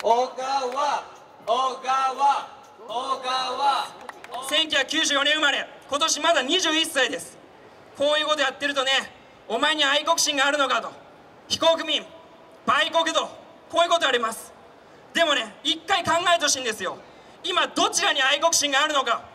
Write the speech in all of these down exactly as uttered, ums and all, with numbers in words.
小川小川小川せんきゅうひゃくきゅうじゅうよねん生まれ、今年まだにじゅういっさいです。こういうことやってるとね、お前に愛国心があるのかと、非国民、売国と、こういうこと言われます。でもね、一回考えてほしいんですよ。今どちらに愛国心があるのか。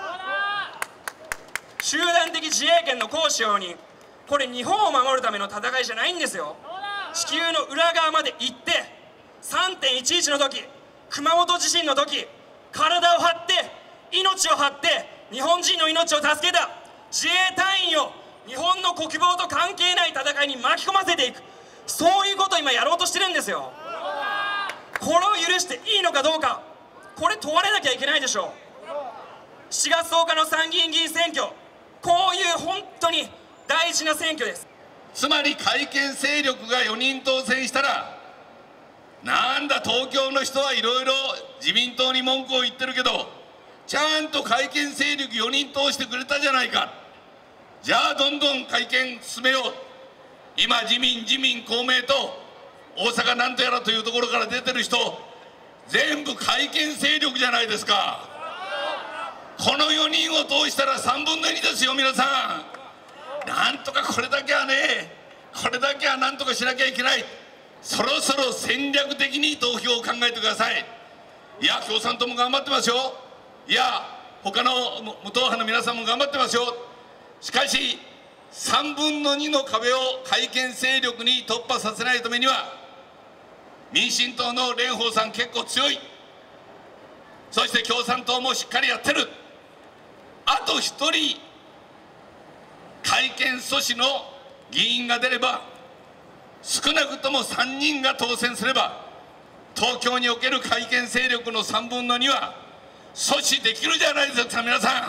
集団的自衛権の行使容認、これ日本を守るための戦いじゃないんですよ。地球の裏側まで行って、さんてんいちいちの時、熊本地震の時、体を張って命を張って日本人の命を助けた自衛隊員を日本の国防と関係ない戦いに巻き込ませていく、そういうことを今やろうとしてるんですよ。これを許していいのかどうか、これ問われなきゃいけないでしょう。しがつとおかの参議院議員選挙、こういう本当に大事な選挙です。 つまり改憲勢力がよにん当選したら、なんだ東京の人はいろいろ自民党に文句を言ってるけど、ちゃんと改憲勢力よにん通してくれたじゃないか、じゃあどんどん改憲進めよう。今自民自民公明と大阪なんとやらというところから出てる人、全部改憲勢力じゃないですか。このよにんを通したらさんぶんのにですよ。皆さん、なんとかこれだけはね、これだけはなんとかしなきゃいけない。そろそろ戦略的に投票を考えてください。いや、共産党も頑張ってますよ。いや、他の無党派の皆さんも頑張ってますよ。しかしさんぶんのにの壁を改憲勢力に突破させないためには、民進党の蓮舫さん結構強い、そして共産党もしっかりやってる。あとひとり改憲阻止の議員が出れば、少なくともさんにんが当選すれば、東京における改憲勢力のさんぶんのには阻止できるじゃないですか。皆さん、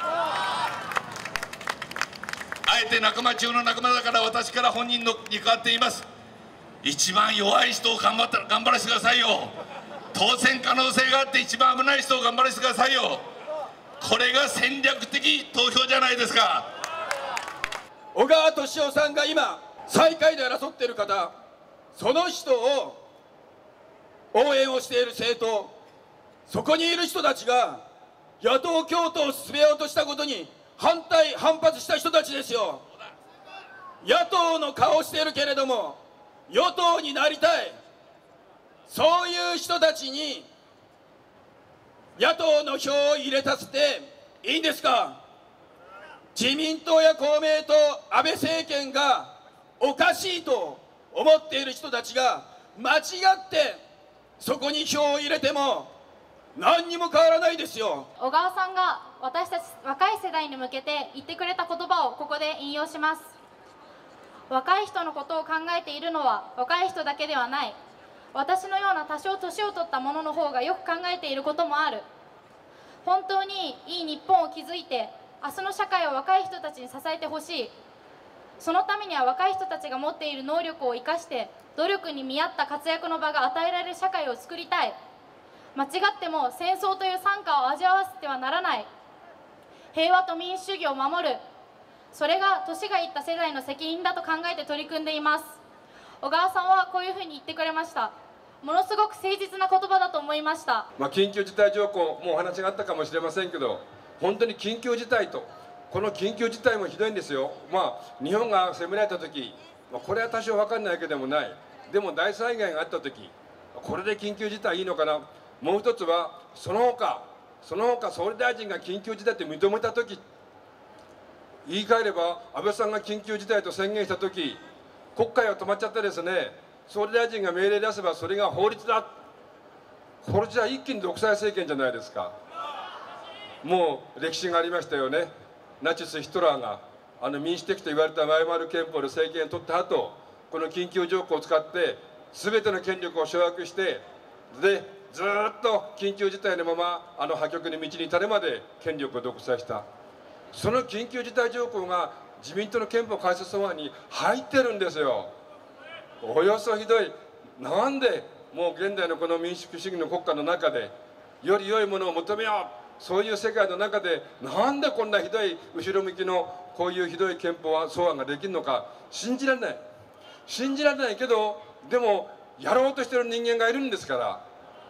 あえて仲間中の仲間だから私から本人のに代わって言います。一番弱い人を頑張ったら頑張らせてくださいよ。当選可能性があって一番危ない人を頑張らせてくださいよ。これが戦略的投票じゃないですか。 小川敏夫さんが今最下位で争っている方、その人を応援をしている政党、そこにいる人たちが野党共闘を進めようとしたことに反対反発した人たちですよ。野党の顔をしているけれども与党になりたい、そういう人たちに野党の票を入れさせていいんですか。自民党や公明党、安倍政権がおかしいと思っている人たちが間違ってそこに票を入れても何にも変わらないですよ。 小川さんが私たち若い世代に向けて言ってくれた言葉をここで引用します。若い人のことを考えているのは若い人だけではない。私のような多少年を取った者の方がよく考えていることもある。本当にいい日本を築いて明日の社会を若い人たちに支えてほしい。そのためには若い人たちが持っている能力を生かして努力に見合った活躍の場が与えられる社会を作りたい。間違っても戦争という惨禍を味わわせてはならない。平和と民主主義を守る、それが年がいった世代の責任だと考えて取り組んでいます。小川さんはこういうふうに言ってくれました。ものすごく誠実な言葉だと思いました。 まあ、緊急事態条項、もうお話があったかもしれませんけど、本当に緊急事態と、この緊急事態もひどいんですよ。まあ、日本が攻められたとき、まあ、これは多少分かんないわけでもない。でも大災害があったとき、これで緊急事態いいのかな。もう一つは、その他、その他総理大臣が緊急事態って認めたとき、言い換えれば、安倍さんが緊急事態と宣言したとき、国会は止まっちゃってですね、総理大臣が命令出せばそれが法律だ。これじゃ一気に独裁政権じゃないですか。もう歴史がありましたよね。ナチス・ヒトラーがあの民主的と言われたワイマル憲法で政権を取った後、この緊急条項を使って全ての権力を掌握して、でずっと緊急事態のままあの破局の道に至るまで権力を独裁した。その緊急事態条項が自民党の憲法改正草案に入ってるんですよ。およそひどい。なんでもう現代のこの民主主義の国家の中でより良いものを求めよう、そういう世界の中でなんでこんなひどい後ろ向きのこういうひどい憲法草案ができるのか信じられない。信じられないけど、でもやろうとしてる人間がいるんですから、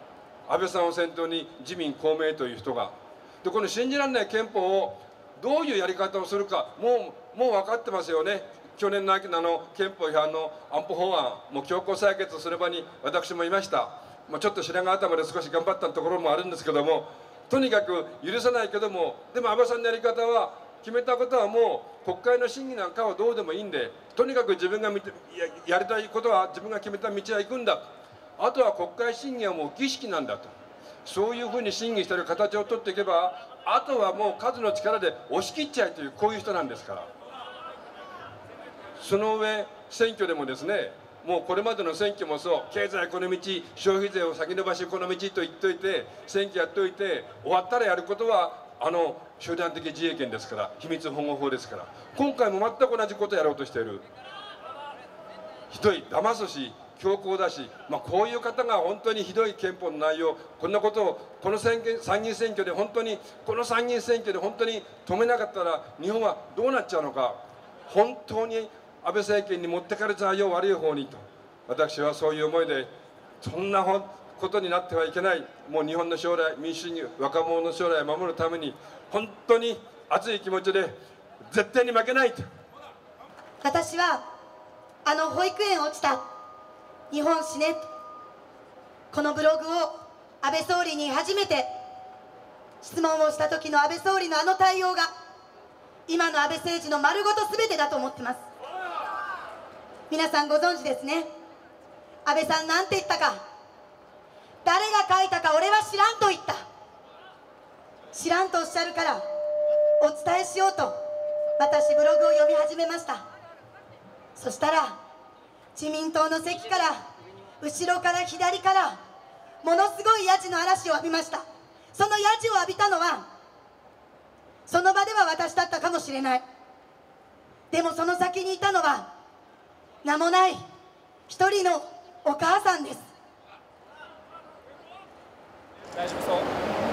安倍さんを先頭に自民公明という人が、でこの信じられない憲法をどういうやり方をするか、もうもう分かってますよね。去年の秋のあの憲法違反の安保法案、もう強行採決する場に私もいました。まあ、ちょっと白髪頭で少し頑張ったところもあるんですけども、とにかく許さないけども、でも安倍さんのやり方は、決めたことはもう国会の審議なんかはどうでもいいんで、とにかく自分が見て や, やりたいことは自分が決めた道は行くんだ、あとは国会審議はもう儀式なんだと、そういうふうに審議している形を取っていけば、あとはもう数の力で押し切っちゃえという、こういう人なんですから。その上、選挙でもですね、もうこれまでの選挙もそう、経済この道、消費税を先延ばしこの道と言っといて、選挙やっておいて、終わったらやることは、あの集団的自衛権ですから、秘密保護法ですから、今回も全く同じことをやろうとしている、ひどい、騙すし、強硬だし、まあ、こういう方が本当にひどい憲法の内容、こんなことを、この参議院選挙で本当に、この参議院選挙で本当に止めなかったら、日本はどうなっちゃうのか、本当に安倍政権に持ってかれちゃうよ、悪い方にと、私はそういう思いで、そんなことになってはいけない、もう日本の将来、民主主義、若者の将来を守るために、本当に熱い気持ちで、絶対に負けないと。 私は、あの保育園落ちた、日本死ね、このブログを安倍総理に初めて質問をした時の安倍総理のあの対応が、今の安倍政治の丸ごとすべてだと思ってます。皆さんご存知ですね。安倍さんなんて言ったか、誰が書いたか俺は知らんと言った。知らんとおっしゃるからお伝えしようと、私ブログを読み始めました。そしたら自民党の席から、後ろから左からものすごいヤジの嵐を浴びました。そのヤジを浴びたのは、その場では私だったかもしれない。でもその先にいたのは、名もない一人のお母さんです。 大丈夫そう。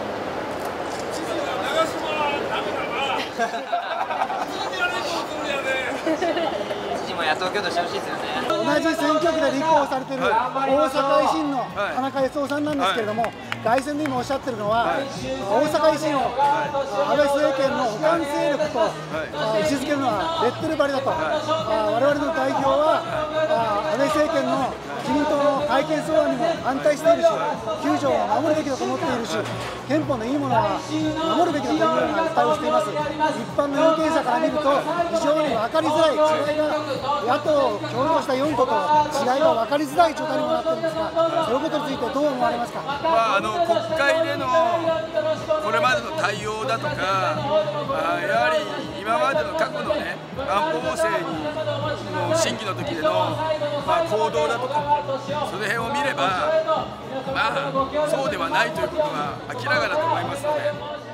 知事も野党共闘してほしいですよね。 同じ選挙区で立候補されている大阪維新の田中康夫さんなんですけれども、凱旋で今おっしゃってるのは、大阪維新を安倍政権の補完勢力と位置づけるのはレッテル張りだと、我々の代表は安倍政権の自民党の改憲草案にも反対しているし、きゅう条を守るべきだと思っているし、憲法のいいものは守るべきだというような訴えをしています。一般の有権者から見ると非常に分かりづらい違いが、野党共同したよんこと違いが分かりづらい状態にもなっているんですが、そのことについてどう思われますか。 まあ、あの国会でのこれまでの対応だとか、あやはり今までの過去のね、安保法制の審議の時での、まあ、行動だとか、その辺を見れば、まあ、そうではないということは明らかだと思いますので。